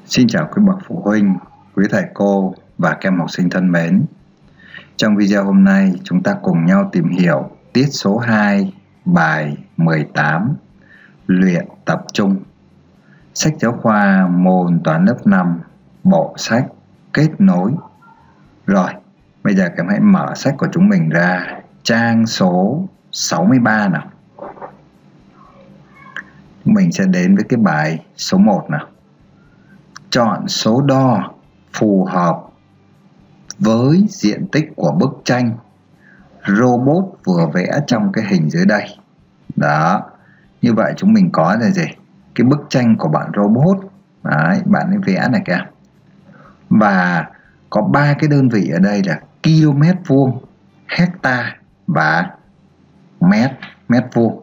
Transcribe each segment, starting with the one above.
Xin chào quý bậc phụ huynh, quý thầy cô và các em học sinh thân mến. Trong video hôm nay, chúng ta cùng nhau tìm hiểu tiết số 2, bài 18, luyện tập trung. Sách giáo khoa môn toán lớp 5, bộ sách kết nối. Rồi, bây giờ các em hãy mở sách của chúng mình ra, trang số 63 nào. Mình sẽ đến với cái bài số 1 nào. Chọn số đo phù hợp với diện tích của bức tranh robot vừa vẽ trong cái hình dưới đây. Đó, như vậy chúng mình có là gì? Cái bức tranh của bạn robot. Đấy, bạn ấy vẽ này kìa. Và có 3 cái đơn vị ở đây là km vuông, hecta và mét vuông.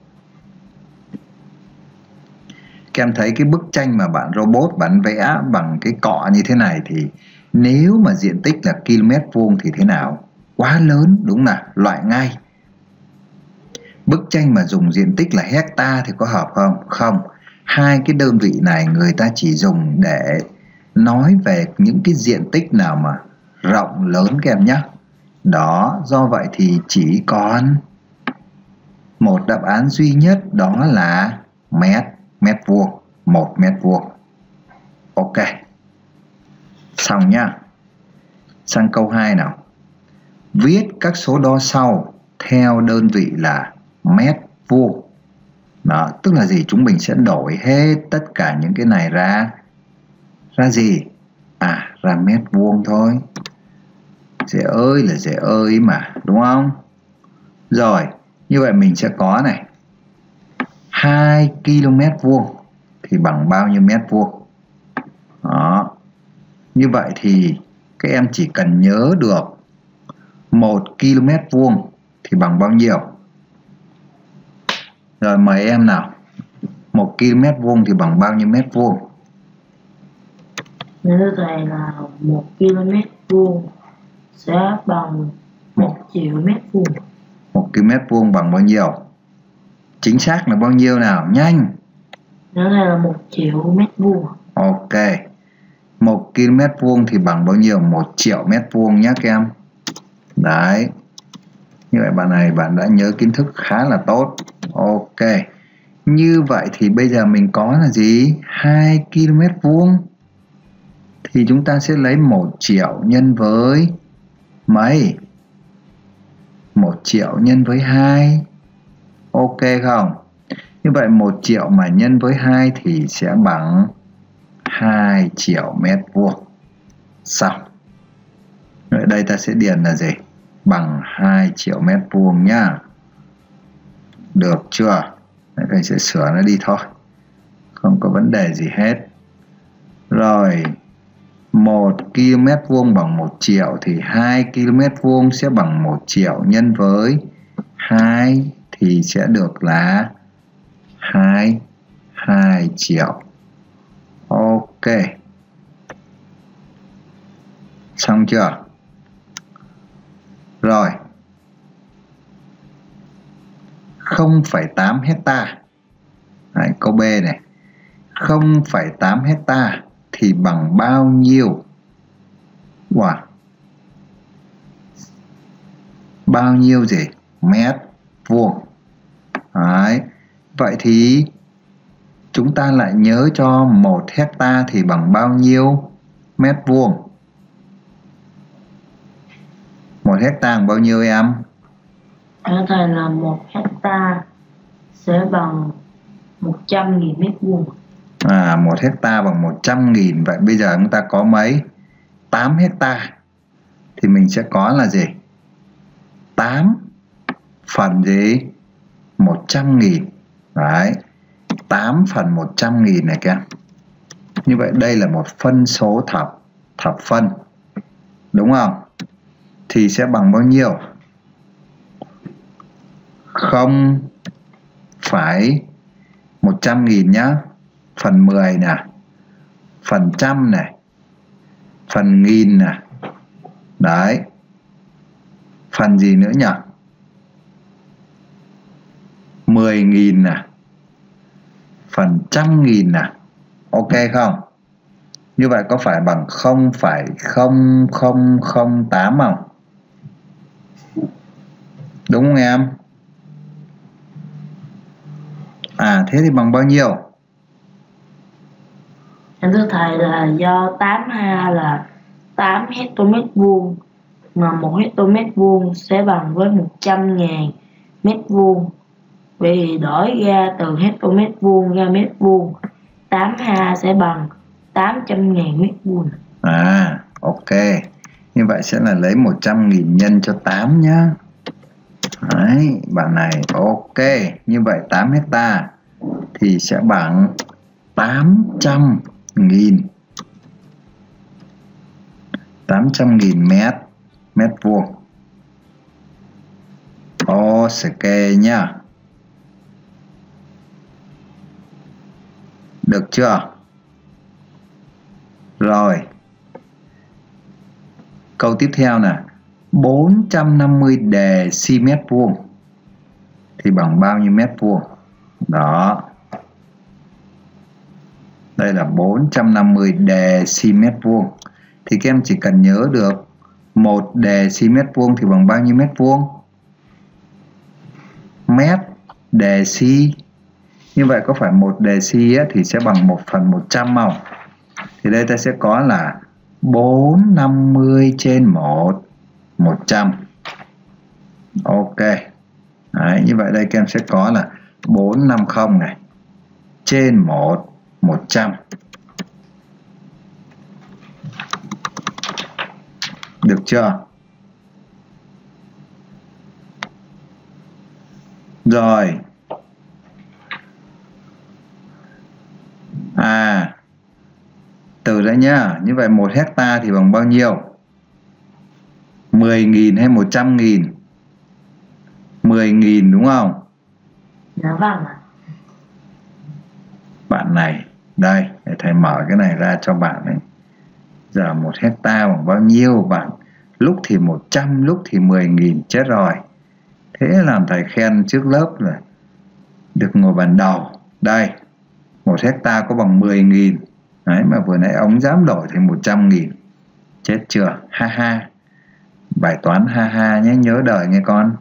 Các em thấy cái bức tranh mà bạn robot bạn vẽ bằng cái cọ như thế này thì nếu mà diện tích là km vuông thì thế nào? Quá lớn, đúng là loại ngay. Bức tranh mà dùng diện tích là hecta thì có hợp không? Không. Hai cái đơn vị này người ta chỉ dùng để nói về những cái diện tích nào mà rộng lớn các em nhé. Đó, do vậy thì chỉ còn một đáp án duy nhất, đó là mét vuông, 1 mét vuông. Ok. Xong nhá. Sang câu 2 nào. Viết các số đo sau theo đơn vị là mét vuông. Đó, tức là gì? Chúng mình sẽ đổi hết tất cả những cái này ra gì? Ra mét vuông thôi. Dễ ơi là dễ ơi mà, đúng không? Rồi, như vậy mình sẽ có này. 2 km vuông thì bằng bao nhiêu mét vuông? Đó. Như vậy thì các em chỉ cần nhớ được 1 km vuông thì bằng bao nhiêu? Rồi mời em nào. 1 km vuông thì bằng bao nhiêu mét vuông? Nếu thầy là 1 km vuông sẽ bằng 1 triệu mét vuông. 1 km vuông bằng bao nhiêu? Chính xác là bao nhiêu nào? Nhanh. Nếu thầy là 1 triệu mét vuông. Ok. 1 km vuông thì bằng bao nhiêu? 1 triệu mét vuông nhé các em. Đấy. Như vậy bạn này bạn đã nhớ kiến thức khá là tốt. Ok. Như vậy thì bây giờ mình có là gì? 2 km vuông. Thì chúng ta sẽ lấy 1 triệu nhân với mấy? 1 triệu nhân với 2. Ok không? Như vậy 1 triệu mà nhân với 2 thì sẽ bằng 2 triệu mét vuông. Xong. Ở đây ta sẽ điền là gì? Bằng 2 triệu mét vuông nhá. Được chưa? Thầy sẽ sửa nó đi thôi. Không có vấn đề gì hết. Rồi, 1 km vuông bằng 1 triệu thì 2 km vuông sẽ bằng 1 triệu nhân với 2 thì sẽ được là 2 triệu. Ok. Xong chưa? Rồi. 0,8 hecta. Đấy, câu B này. 0,8 hecta thì bằng bao nhiêu? Wow. Bao nhiêu gì? Mét vuông. Đấy. Vậy thì chúng ta lại nhớ cho 1 hecta thì bằng bao nhiêu mét vuông? 1 hecta bằng bao nhiêu em? Nếu thầy là 1 hecta sẽ bằng 100.000 mét vuông. 1 hecta bằng 100.000. Vậy bây giờ chúng ta có mấy? 8 hecta. Thì mình sẽ có là gì? 8 phần gì? 100.000. Đấy. 8 phần 100.000 này các em. Như vậy đây là một phân số thập phân. Đúng không? Thì sẽ bằng bao nhiêu? 0,100.000 nhá. Phần 10 nè. Phần trăm này. Phần nghìn nè. Đấy. Phần gì nữa nhỉ? 10.000 nè. Phần trăm nghìn nè. Ok không? Như vậy có phải bằng 0,0008 không? Đúng không em? Thế thì bằng bao nhiêu? Em thưa thầy là do 8 ha là 8 hectomét vuông, mà 1 hectomét vuông sẽ bằng với 100.000 mét vuông. Vậy thì đổi ra từ hectomét vuông ra mét vuông, 8 ha sẽ bằng 800.000 mét vuông. Ok. Như vậy sẽ là lấy 100.000 nhân cho 8 nhá. Đấy, bạn này ok. Như vậy 8 hecta thì sẽ bằng 800.000 mét vuông. Ok nhá. Được chưa? Rồi. Câu tiếp theo nè. 450 deci-mét vuông thì bằng bao nhiêu mét vuông? Đó. Đây là 450 deci-mét vuông. Thì các em chỉ cần nhớ được 1 deci-mét vuông thì bằng bao nhiêu mét vuông? Mét deci. Như vậy có phải 1 deci thì sẽ bằng 1/100 không? Thì đây ta sẽ có là 450 trên 100. Ok. Đấy, như vậy đây các em sẽ có là 450 này trên 100. Được chưa? Rồi. Từ đấy nhá. Như vậy 1 hecta thì bằng bao nhiêu? 10.000 hay 100.000? 10.000 đúng không? Dạ vâng ạ. Bạn này, đây, để thầy mở cái này ra cho bạn ấy. Giờ 1 hecta bằng bao nhiêu bạn? Lúc thì 100, lúc thì 10.000, chết rồi. Thế làm thầy khen trước lớp là được ngồi bàn đầu. Đây, 1 hecta có bằng 10.000. Đấy, mà vừa nãy ông dám đổi thành 100.000. Chết chưa? Ha ha. Bài toán ha ha nhé, nhớ đời nghe con.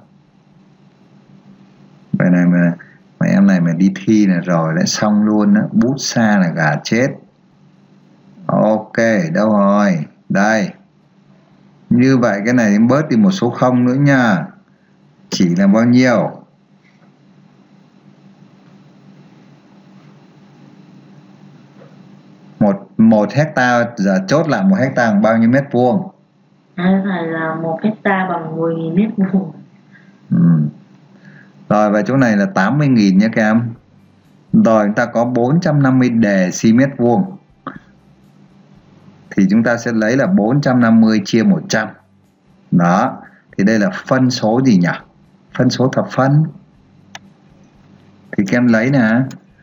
Bài này mà em này mà đi thi là rồi lại xong luôn á, bút xa là gà chết. Ok, đâu rồi? Đây. Như vậy cái này bớt đi một số 0 nữa nha. Chỉ là bao nhiêu? Một hecta, giờ chốt lại 1 hecta bằng bao nhiêu mét vuông? Thầy là 1 hecta bằng 10.000 mét vuông. Rồi và chỗ này là 80.000 nhé các em. Rồi chúng ta có 450 deci-mét vuông. Thì chúng ta sẽ lấy là 450 chia 100. Đó. Thì đây là phân số gì nhỉ? Phân số thập phân. Thì các em lấy nè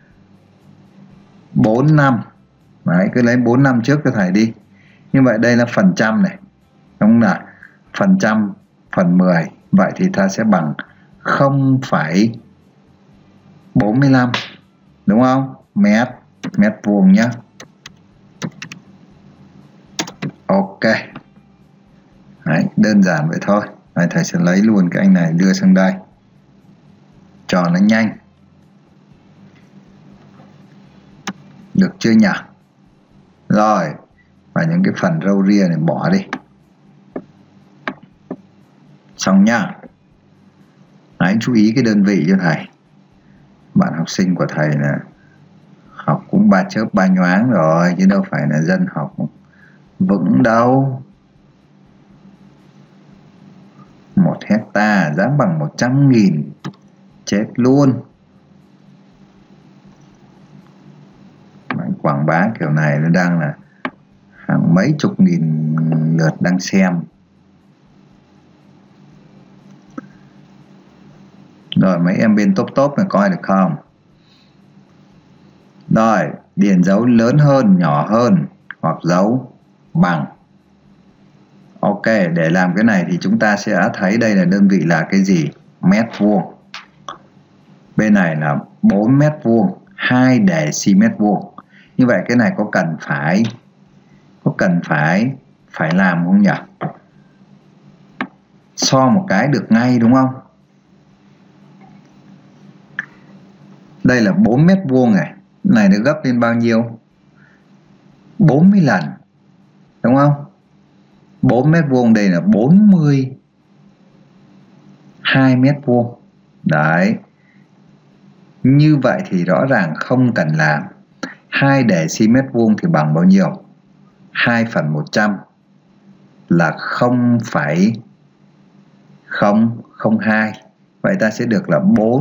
45. Đấy, cứ lấy 45 trước cho thầy đi. Như vậy đây là phần trăm này. Đúng không nào? Phần trăm, phần 10. Vậy thì ta sẽ bằng 0,45. Đúng không? Mét vuông nhá. Ok. Đấy, đơn giản vậy thôi. Đấy, thầy sẽ lấy luôn cái anh này đưa sang đây cho nó nhanh. Được chưa nhỉ? Rồi. Và những cái phần râu ria này bỏ đi. Xong nhá. Đấy, chú ý cái đơn vị cho thầy. Bạn học sinh của thầy là học cũng ba chớp ba nhoáng rồi, chứ đâu phải là dân học vững đâu. 1 hecta giá bằng 100.000. Chết luôn. Quảng bá kiểu này nó đang là hàng mấy chục nghìn lượt đang xem. Rồi mấy em bên top này coi được không? Rồi, điền dấu lớn hơn, nhỏ hơn hoặc dấu bằng. Ok, để làm cái này thì chúng ta sẽ thấy đây là đơn vị là cái gì? Mét vuông. Bên này là 4 mét vuông, 2 deci-mét vuông. Như vậy cái này có cần phải Có cần phải làm không nhỉ? So một cái được ngay đúng không? Đây là 4 mét vuông này. Này được gấp lên bao nhiêu? 40 lần. Đúng không? 4 mét vuông đây là 42 mét vuông. Đấy. Như vậy thì rõ ràng không cần làm. 2 deci-mét vuông thì bằng bao nhiêu? 2/100 là 0,002. Vậy ta sẽ được là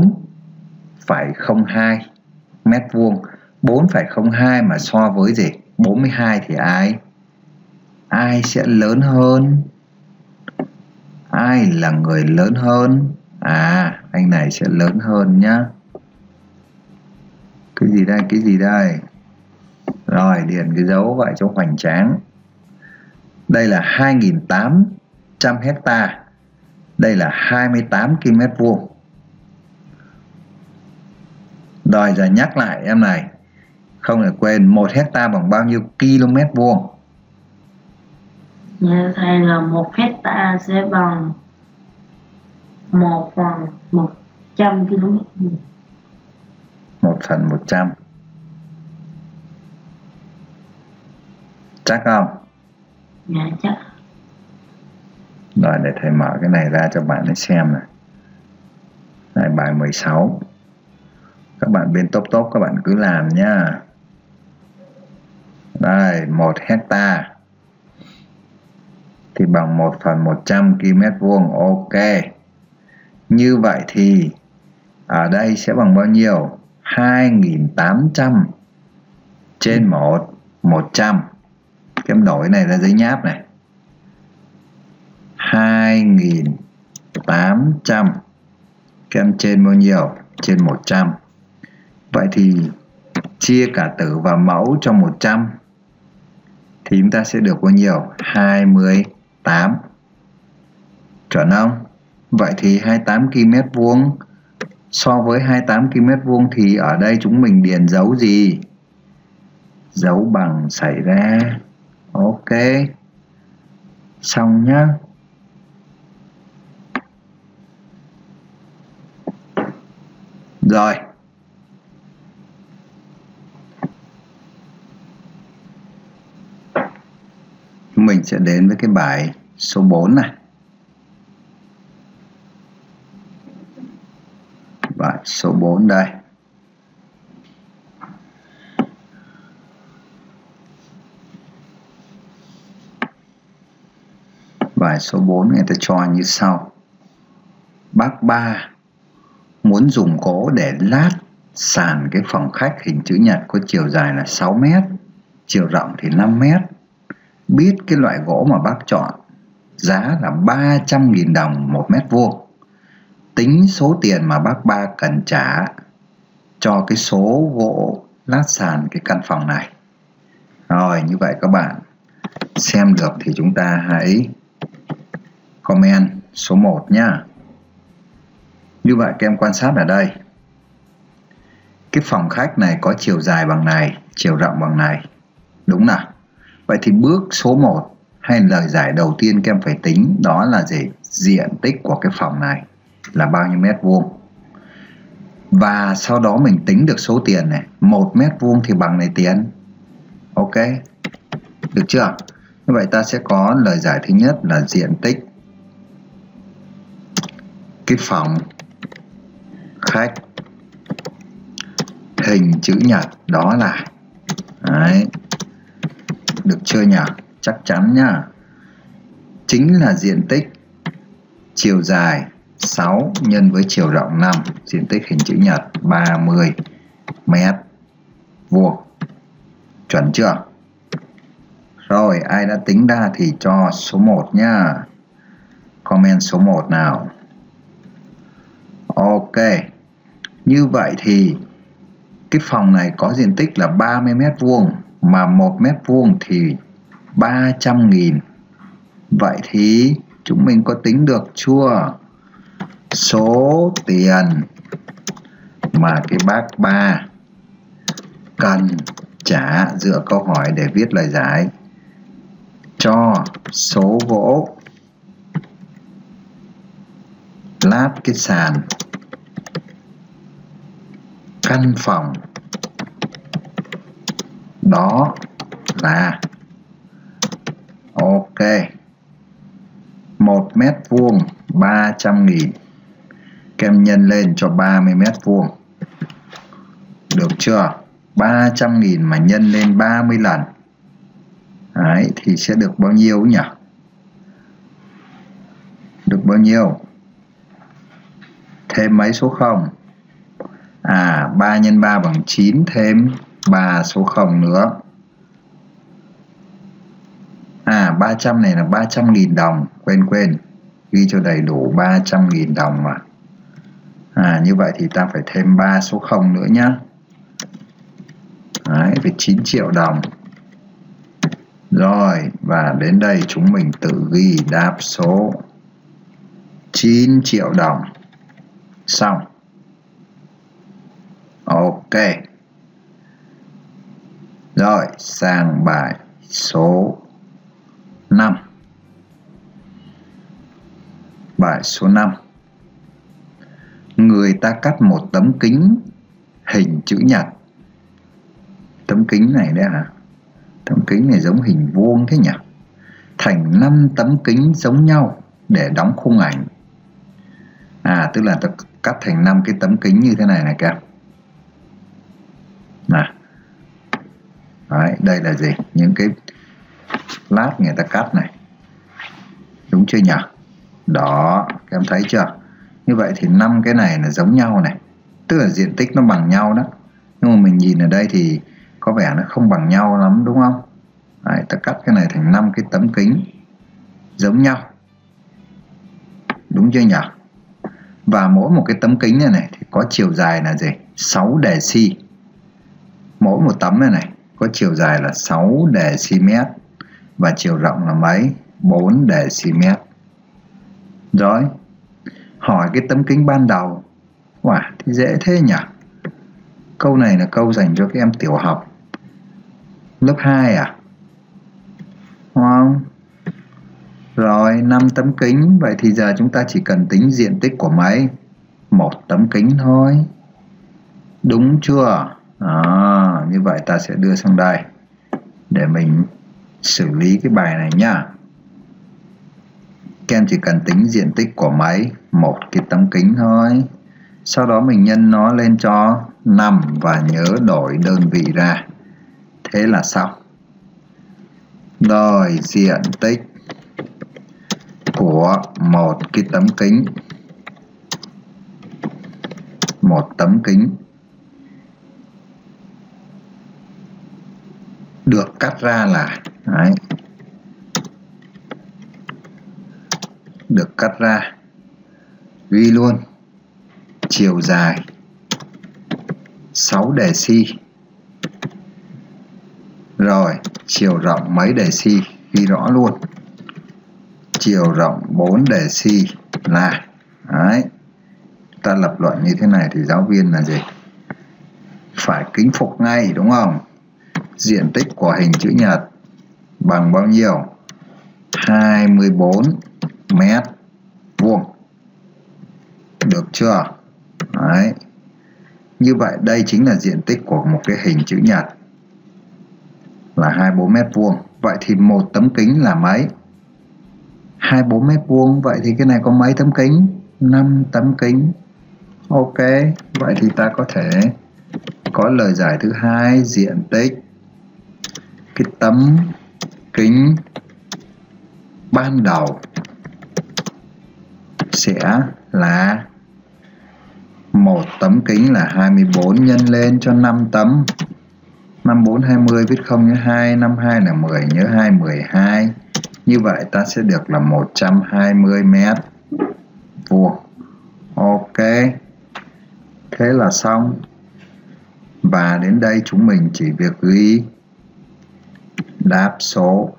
4,02 mét vuông. 4,02 mà so với gì? 42 thì ai sẽ lớn hơn? Ai là người lớn hơn? Anh này sẽ lớn hơn nhá. Cái gì đây? Rồi, điền cái dấu vậy cho hoành tráng. Đây là 2.800 hecta. Đây là 28 km vuông. Rồi giờ nhắc lại em này. Không được quên 1 hecta bằng bao nhiêu km vuông? Như thầy là 1 hecta sẽ bằng 1/100 km vuông. 1/100. Chắc không? Dạ chắc. Rồi để thầy mở cái này ra cho bạn ấy xem này. Đây, bài 16. Các bạn bên top các bạn cứ làm nhá. Đây, 1 hecta thì bằng 1/100 km vuông. Ok. Như vậy thì ở đây sẽ bằng bao nhiêu? 2.800 trên 100. Em đổi này ra giấy nháp này. 2.800 em trên bao nhiêu? Trên 100. Vậy thì chia cả tử và mẫu cho 100 thì chúng ta sẽ được bao nhiêu? 28. Chuẩn không? Vậy thì 28 km vuông so với 28 km vuông thì ở đây chúng mình điền dấu gì? Dấu bằng xảy ra. Ok. Xong nhá. Rồi. Mình sẽ đến với cái bài số 4 này. Bài số 4 đây. Bài số 4 người ta cho như sau. Bác Ba muốn dùng gỗ để lát sàn cái phòng khách hình chữ nhật có chiều dài là 6 mét, chiều rộng thì 5 mét. Biết cái loại gỗ mà bác chọn giá là 300.000 đồng 1 mét vuông. Tính số tiền mà bác Ba cần trả cho cái số gỗ lát sàn cái căn phòng này. Rồi, như vậy các bạn xem được thì chúng ta hãy comment số 1 nhá. Như vậy các em quan sát ở đây. Cái phòng khách này có chiều dài bằng này, chiều rộng bằng này. Đúng nào? Vậy thì bước số 1 hay lời giải đầu tiên các em phải tính đó là gì? Diện tích của cái phòng này là bao nhiêu mét vuông. Và sau đó mình tính được số tiền này. 1 mét vuông thì bằng này tiền. Ok. Được chưa? Như vậy ta sẽ có lời giải thứ nhất là diện tích cái phòng khách hình chữ nhật đó là. Đấy. Được chưa nhỉ? Chắc chắn nhá. Chính là diện tích chiều dài 6 nhân với chiều rộng 5. Diện tích hình chữ nhật 30 mét vuông. Chuẩn chưa? Rồi, ai đã tính ra thì cho số 1 nhá. Comment số 1 nào. Ok. Như vậy thì cái phòng này có diện tích là 30 mét vuông mà 1 mét vuông thì 300.000. Vậy thì chúng mình có tính được chưa? Số tiền mà cái bác Ba cần trả dựa câu hỏi để viết lời giải cho số gỗ lát cái sàn căn phòng đó là ok 1 mét vuông 300.000. Các em nhân lên cho 30 mét vuông. Được chưa? 300.000 mà nhân lên 30 lần. Đấy, thì sẽ được bao nhiêu nhỉ? Được bao nhiêu? Thêm mấy số 0? 3 x 3 bằng 9, thêm 3 số 0 nữa. 300 này là 300.000 đồng. Quên. Ghi cho đầy đủ 300.000 đồng mà. Như vậy thì ta phải thêm 3 số 0 nữa nhá. Đấy, phải 9 triệu đồng. Rồi, và đến đây chúng mình tự ghi đáp số 9 triệu đồng. Xong. Ok. Rồi, sang bài số 5. Bài số 5. Người ta cắt một tấm kính hình chữ nhật. Tấm kính này đấy hả? Tấm kính này giống hình vuông thế nhỉ? Thành 5 tấm kính giống nhau để đóng khung ảnh. Tức là ta cắt thành 5 cái tấm kính như thế này này các em. Đấy, đây là gì? Những cái lát người ta cắt này. Đúng chưa nhỉ? Đó, các em thấy chưa? Như vậy thì 5 cái này là giống nhau này. Tức là diện tích nó bằng nhau đó. Nhưng mà mình nhìn ở đây thì có vẻ nó không bằng nhau lắm đúng không? Đấy, ta cắt cái này thành 5 cái tấm kính giống nhau. Đúng chưa nhỉ? Và mỗi một cái tấm kính này thì có chiều dài là gì? 6 deci. Mỗi một tấm này có chiều dài là 6 decimet. Và chiều rộng là mấy? 4 decimet. Rồi. Hỏi cái tấm kính ban đầu. Thì dễ thế nhỉ? Câu này là câu dành cho các em tiểu học. Lớp 2 à? Đúng không? Rồi, 5 tấm kính. Vậy thì giờ chúng ta chỉ cần tính diện tích của mấy? 1 tấm kính thôi. Đúng chưa? Như vậy ta sẽ đưa sang đây để mình xử lý cái bài này nhá. Các em chỉ cần tính diện tích của mấy? 1 cái tấm kính thôi. Sau đó mình nhân nó lên cho 5 và nhớ đổi đơn vị ra. Thế là xong. Rồi, diện tích của một cái tấm kính. Một tấm kính được cắt ra là đấy, được cắt ra ghi luôn chiều dài 6 deci. Rồi chiều rộng mấy deci ghi rõ luôn. Chiều rộng 4 deci là đấy. Ta lập luận như thế này thì giáo viên là gì? Phải kính phục ngay đúng không? Diện tích của hình chữ nhật bằng bao nhiêu? 24 mét vuông. Được chưa? Đấy. Như vậy đây chính là diện tích của một cái hình chữ nhật là 24 mét vuông. Vậy thì một tấm kính là mấy? 24 mét vuông. Vậy thì cái này có mấy tấm kính? 5 tấm kính. Ok, vậy thì ta có thể có lời giải thứ hai, diện tích cái tấm kính ban đầu sẽ là một tấm kính là 24 nhân lên cho 5 tấm. 5 4 20 viết 0 nhớ 2, 5 2 là 10 nhớ 2 12. Như vậy ta sẽ được là 120 mét vuông. Ok. Thế là xong. Và đến đây chúng mình chỉ việc ghi đáp số.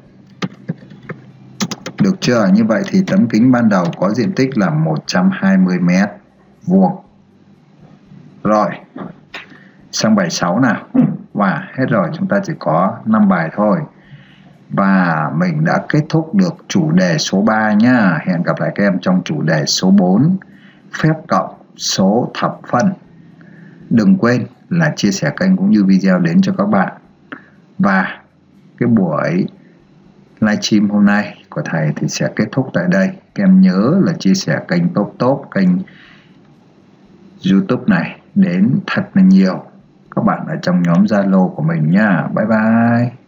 Được chưa? Như vậy thì tấm kính ban đầu có diện tích là 120 mét vuông. Rồi. Sang bài 6 nào. Hết rồi, chúng ta chỉ có 5 bài thôi. Và mình đã kết thúc được chủ đề số 3 nhá. Hẹn gặp lại các em trong chủ đề số 4, phép cộng số thập phân. Đừng quên là chia sẻ kênh cũng như video đến cho các bạn. Và cái buổi livestream hôm nay của thầy thì sẽ kết thúc tại đây. Các em nhớ là chia sẻ kênh Top, kênh YouTube này đến thật là nhiều các bạn ở trong nhóm Zalo của mình nha. Bye bye.